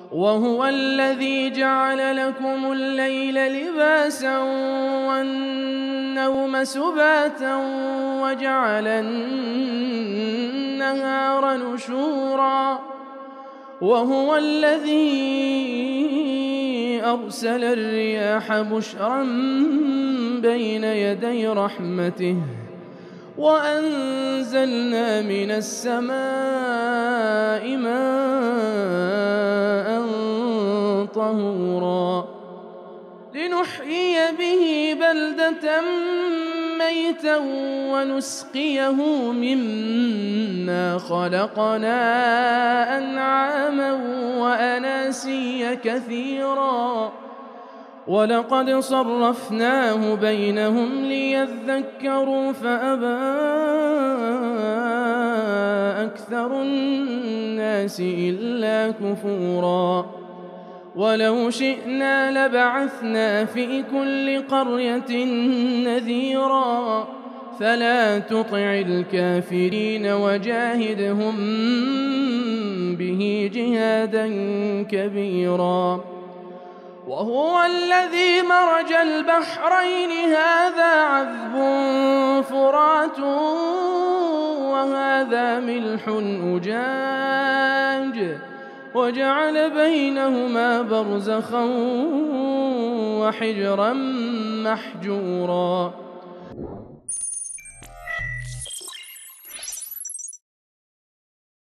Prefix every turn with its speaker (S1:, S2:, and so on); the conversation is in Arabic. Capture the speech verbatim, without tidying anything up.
S1: وهو الذي جعل لكم الليل لباسا والنوم سباتا وجعل النهار نشورا وهو الذي أرسل الرياح بشرا بين يدي رحمته وأنزلنا من السماء ماء طهورا لنحيي به بلدة ميتا ونسقيه مما خلقنا أنعاما وأناسيا كثيرا ولقد صرفناه بينهم ليذكروا فأبى أكثر الناس إلا كفورا ولو شئنا لبعثنا في كل قرية نذيرا فلا تطع الكافرين وجاهدهم به جهادا كبيرا وهو الذي مرج البحرين هذا عذب فرات وهذا ملح أجاج وجعل بينهما برزخا وحجرا محجورا